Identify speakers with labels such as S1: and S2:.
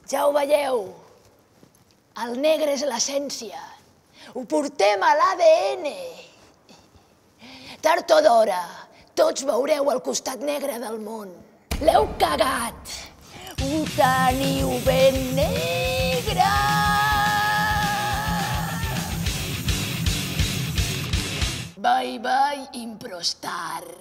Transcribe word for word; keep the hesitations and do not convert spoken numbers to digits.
S1: Ja ho veieu, el negre és l'essència, ho portem a l'A D N. Tard o d'hora, tots veureu el costat negre del món. L'heu cagat, ho teniu ben negre. Bye bye, Improstar.